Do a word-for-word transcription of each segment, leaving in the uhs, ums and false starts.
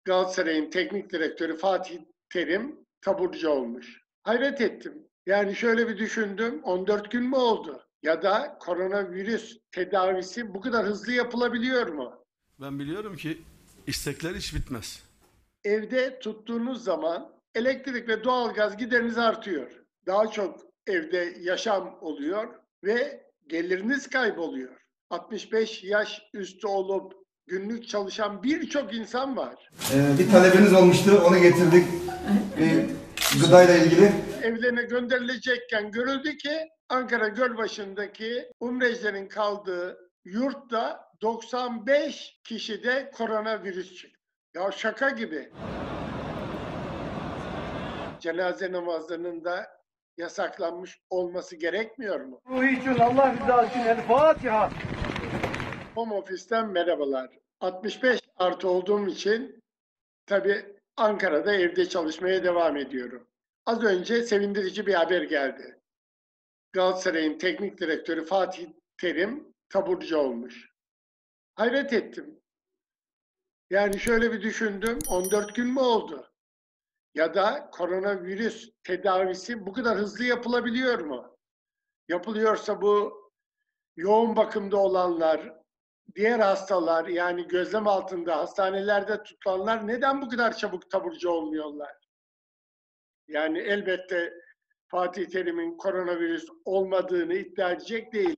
Galatasaray'ın teknik direktörü Fatih Terim taburcu olmuş. Hayret ettim. Yani şöyle bir düşündüm, on dört gün mü oldu? Ya da koronavirüs tedavisi bu kadar hızlı yapılabiliyor mu? Ben biliyorum ki istekler hiç bitmez. Evde tuttuğunuz zaman elektrik ve doğalgaz gideriniz artıyor. Daha çok evde yaşam oluyor ve geliriniz kayboluyor. altmış beş yaş üstü olup günlük çalışan birçok insan var. Ee, bir talebiniz olmuştu, onu getirdik. Bir gıdayla ilgili. Evlerine gönderilecekken görüldü ki Ankara Gölbaşı'ndaki Umrecilerin kaldığı yurtta doksan beş kişide koronavirüs çıktı. Ya şaka gibi. Cenaze namazlarının da yasaklanmış olması gerekmiyor mu? Ruhu için Allah rızası için El Fatiha. Home office'ten merhabalar. altmış beş artı olduğum için tabii Ankara'da evde çalışmaya devam ediyorum. Az önce sevindirici bir haber geldi. Galatasaray'ın teknik direktörü Fatih Terim taburcu olmuş. Hayret ettim. Yani şöyle bir düşündüm, on dört gün mü oldu? Ya da koronavirüs tedavisi bu kadar hızlı yapılabiliyor mu? Yapılıyorsa bu yoğun bakımda olanlar, diğer hastalar yani gözlem altında hastanelerde tutulanlar neden bu kadar çabuk taburcu olmuyorlar? Yani elbette Fatih Terim'in koronavirüs olmadığını iddia edecek değil.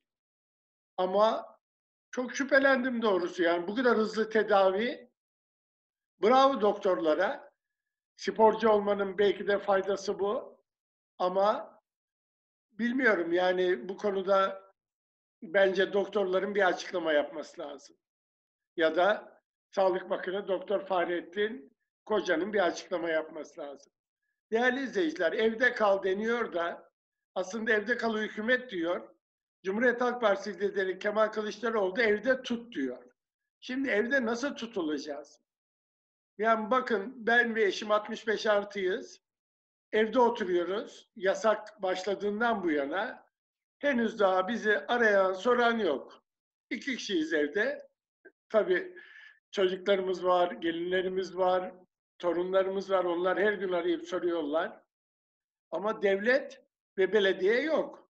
Ama çok şüphelendim doğrusu. Yani bu kadar hızlı tedavi, bravo doktorlara. Sporcu olmanın belki de faydası bu. Ama bilmiyorum yani bu konuda bence doktorların bir açıklama yapması lazım. Ya da Sağlık Bakanı Doktor Fahrettin Koca'nın bir açıklama yapması lazım. Değerli izleyiciler, evde kal deniyor da aslında evde kal hükümet diyor. Cumhuriyet Halk Partisi lideri Kemal Kılıçdaroğlu da evde tut diyor. Şimdi evde nasıl tutulacağız? Yani bakın ben ve eşim altmış beş artıyız. Evde oturuyoruz. Yasak başladığından bu yana henüz daha bizi arayan, soran yok. İki kişiyiz evde. Tabii çocuklarımız var, gelinlerimiz var, torunlarımız var. Onlar her gün arayıp soruyorlar. Ama devlet ve belediye yok.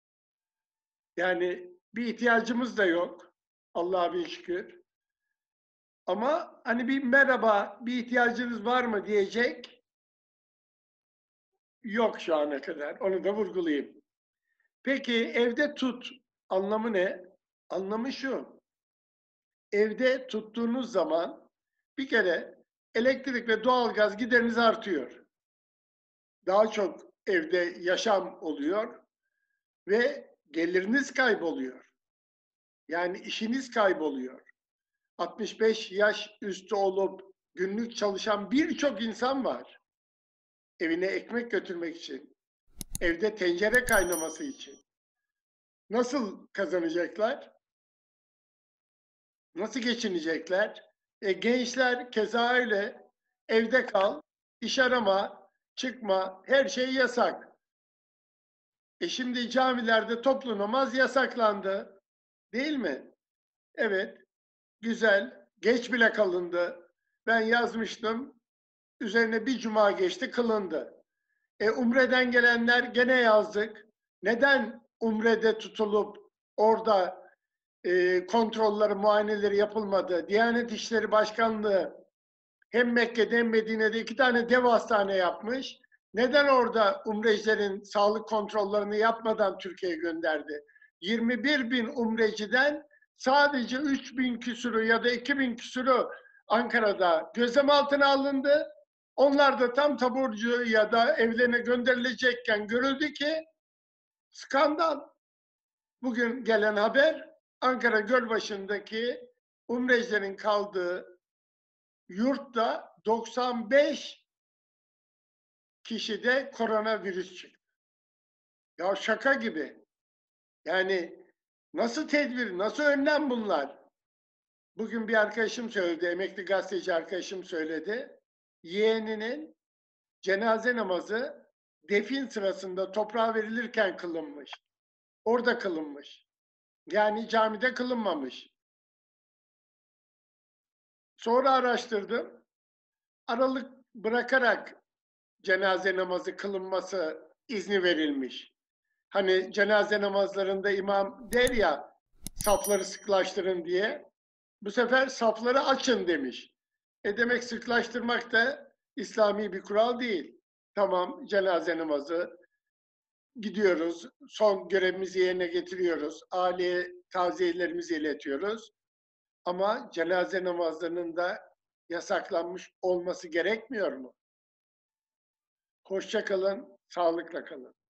Yani bir ihtiyacımız da yok. Allah'a bin şükür. Ama hani bir merhaba, bir ihtiyacınız var mı diyecek yok şu ana kadar. Onu da vurgulayayım. Peki evde tut anlamı ne? Anlamı şu. Evde tuttuğunuz zaman bir kere elektrik ve doğalgaz gideriniz artıyor. Daha çok evde yaşam oluyor ve geliriniz kayboluyor. Yani işiniz kayboluyor. altmış beş yaş üstü olup günlük çalışan birçok insan var. Evine ekmek götürmek için, evde tencere kaynaması için. Nasıl kazanacaklar? Nasıl geçinecekler? E, gençler keza öyle. Evde kal, iş arama, çıkma, her şey yasak. E şimdi camilerde toplu namaz yasaklandı. Değil mi? Evet, güzel. Geç bile kalındı. Ben yazmıştım. Üzerine bir cuma geçti, kılındı. E, Umre'den gelenler gene yazdık. Neden Umre'de tutulup orada e, kontrolleri, muayeneleri yapılmadı? Diyanet İşleri Başkanlığı hem Mekke'de hem Medine'de iki tane dev hastane yapmış. Neden orada umrecilerin sağlık kontrollerini yapmadan Türkiye'ye gönderdi? yirmi bir bin umreciden sadece üç bin küsürü ya da iki bin küsürü Ankara'da gözlem altına alındı. Onlar da tam taburcu ya da evlerine gönderilecekken görüldü ki skandal. Bugün gelen haber Ankara Gölbaşı'ndaki umrecilerin kaldığı yurtta doksan beş kişide koronavirüs çıktı. Ya şaka gibi. Yani nasıl tedbir, nasıl önlem bunlar? Bugün bir arkadaşım söyledi, emekli gazeteci arkadaşım söyledi. Yeğeninin cenaze namazı defin sırasında toprağa verilirken kılınmış. Orada kılınmış. Yani camide kılınmamış. Sonra araştırdım. aralık bırakarak cenaze namazı kılınması izni verilmiş. Hani cenaze namazlarında imam der ya, safları sıklaştırın diye. Bu sefer safları açın demiş. E demek sıklaştırmak da İslami bir kural değil. Tamam, cenaze namazı gidiyoruz, son görevimizi yerine getiriyoruz, aileye taziyelerimizi iletiyoruz. Ama cenaze namazlarının da yasaklanmış olması gerekmiyor mu? Hoşça kalın, sağlıkla kalın.